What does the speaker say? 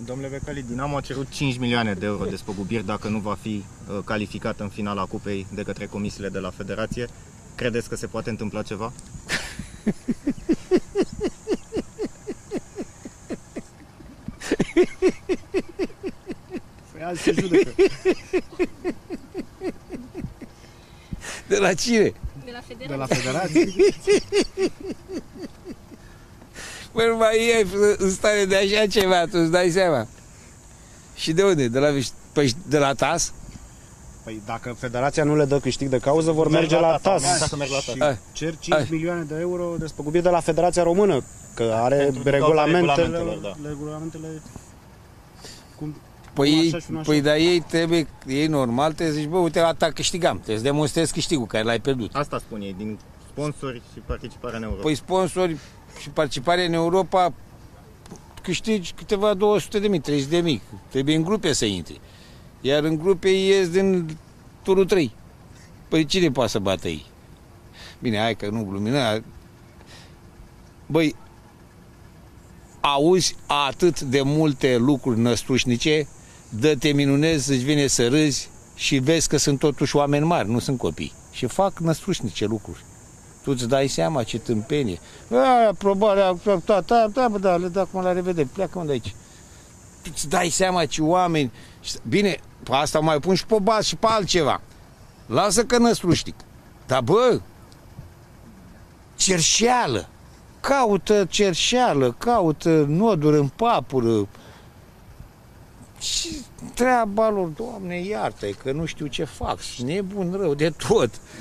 Domnule Becali, Dinamo a cerut 5 milioane de euro despăgubiri dacă nu va fi calificat în finala cupei de către comisiile de la Federație. Credeți că se poate întâmpla ceva? Păi azi se judecă. De la cine? De la Federație. De la Federație. Păi nu mai e în stare de așa ceva, tu îți dai seama. Și de unde? De la TAS? Păi dacă Federația nu le dă câștig de cauză, vor merge la TAS. Și Cer 5 milioane de euro despăgubiri de la Federația Română, că are regulamentele cum Păi dar ei normal trebuie să zici, bă, uite, ata câștigam, trebuie să demonstrezi câștigul care l-ai pierdut. Asta spun ei, din sponsori și participarea în Europa. Păi sponsori și participarea în Europa câștigi câteva 200.000, 30.000, trebuie în grupe să intri. Iar în grupe ies din turul 3. Păi cine poate să bată ei? Bine, hai că nu glumina. Băi, auzi atât de multe lucruri năstrușnice, dă-te minunezi, îți vine să râzi și vezi că sunt totuși oameni mari, nu sunt copii. Și fac năstrușnice lucruri. Tu îți dai seama ce tâmpenie. Aprobarea, da, le dă acum la revedere, pleacă de aici. Tu îți dai seama ce oameni... Bine, pe asta mai pun și pe baz și pe altceva. Lasă că năstrușnic. Dar bă, cerșeală. Caută cerșeală, caută noduri în papură. Și treaba lor, Doamne, iartă-i că nu știu ce fac. Și nebun rău de tot.